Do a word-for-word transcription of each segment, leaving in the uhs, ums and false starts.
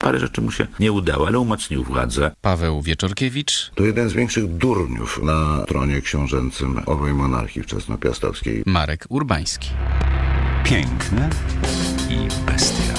parę rzeczy mu się nie udało, ale umocnił władzę. Paweł Wieczorkiewicz. To jeden z większych durniów na tronie książęcym owej monarchii wczesnopiastowskiej. Marek Urbański. Piękne i bestia.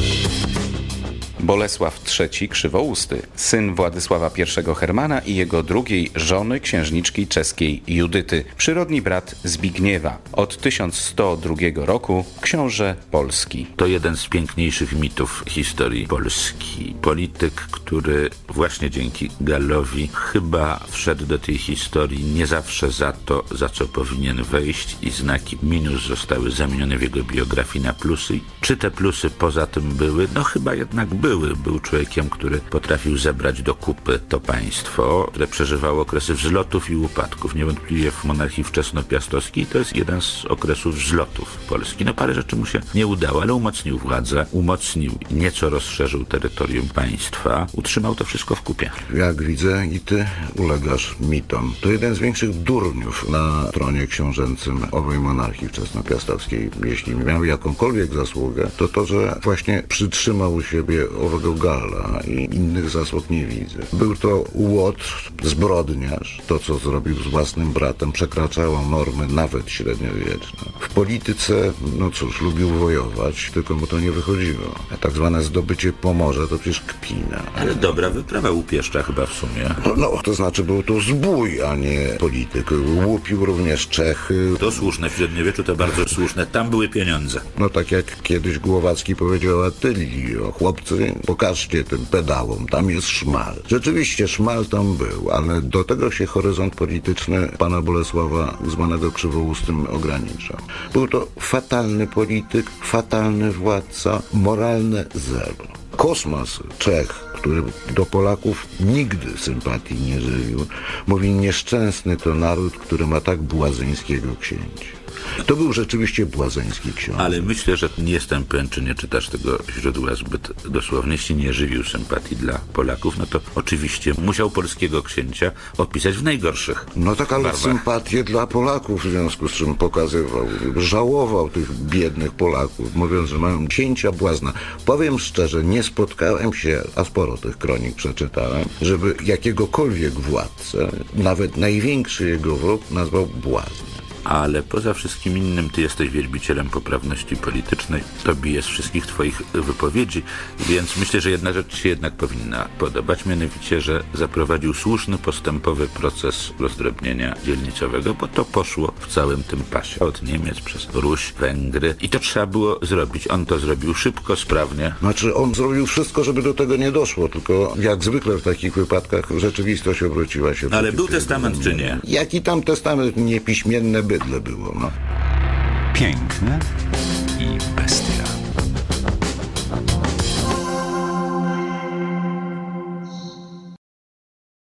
Bolesław trzeci Krzywousty, syn Władysława pierwszego Hermana i jego drugiej żony, księżniczki czeskiej Judyty, przyrodni brat Zbigniewa. Od tysiąc sto drugiego roku książę Polski. To jeden z piękniejszych mitów historii Polski. Polityk, który właśnie dzięki Gallowi chyba wszedł do tej historii nie zawsze za to, za co powinien wejść, i znaki minus zostały zamienione w jego biografii na plusy. Czy te plusy poza tym były? No chyba jednak były. Był człowiekiem, który potrafił zebrać do kupy to państwo, które przeżywało okresy wzlotów i upadków. Niewątpliwie w monarchii wczesnopiastowskiej to jest jeden z okresów wzlotów Polski. No parę rzeczy mu się nie udało, ale umocnił władzę, umocnił i nieco rozszerzył terytorium państwa. Utrzymał to wszystko w kupie. Jak widzę, i ty ulegasz mitom. To jeden z większych durniów na tronie książęcym owej monarchii wczesnopiastowskiej. Jeśli miał jakąkolwiek zasługę, to to, że właśnie przytrzymał u siebie owego Galla i innych zasług nie widzę. Był to łot, zbrodniarz. To, co zrobił z własnym bratem, przekraczało normy nawet średniowieczne. W polityce, no cóż, lubił wojować, tylko mu to nie wychodziło. A tak zwane zdobycie Pomorza to przecież kpina. Ale dobra wyprawa upieszcza chyba w sumie. No, no, to znaczy był to zbój, a nie polityk. Łupił również Czechy. To słuszne, w średniowieczu to bardzo słuszne. Tam były pieniądze. No tak jak kiedyś Głowacki powiedział Attylii: o chłopcy, pokażcie tym pedałom, tam jest szmal. Rzeczywiście szmal tam był, ale do tego się horyzont polityczny pana Bolesława, zwanego Krzywoustym, ograniczał. Był to fatalny polityk, fatalny władca, moralne zero. Kosmas Czech, który do Polaków nigdy sympatii nie żywił, mówi: nieszczęsny to naród, który ma tak błazeńskiego księcia. To był rzeczywiście błazeński książę. Ale myślę, że nie jestem pewien, czy nie czytasz tego źródła zbyt dosłownie. Jeśli nie żywił sympatii dla Polaków, no to oczywiście musiał polskiego księcia opisać w najgorszych No tak, ale barwach. sympatię dla Polaków, w związku z czym pokazywał. Żałował tych biednych Polaków, mówiąc, że mają księcia błazna. Powiem szczerze, nie spotkałem się, a sporo tych kronik przeczytałem, żeby jakiegokolwiek władcę, nawet największy jego wróg, nazwał błaznem. Ale poza wszystkim innym ty jesteś wielbicielem poprawności politycznej. To bije z wszystkich twoich wypowiedzi, więc myślę, że jedna rzecz się jednak powinna podobać, mianowicie, że zaprowadził słuszny, postępowy proces rozdrobnienia dzielnicowego, bo to poszło w całym tym pasie. Od Niemiec przez Ruś, Węgry i to trzeba było zrobić. On to zrobił szybko, sprawnie. Znaczy, on zrobił wszystko, żeby do tego nie doszło, tylko jak zwykle w takich wypadkach rzeczywistość obróciła się. Ale był testament czy nie? Jaki tam testament? Niepiśmienne bydle było, no. Piękne i bestia.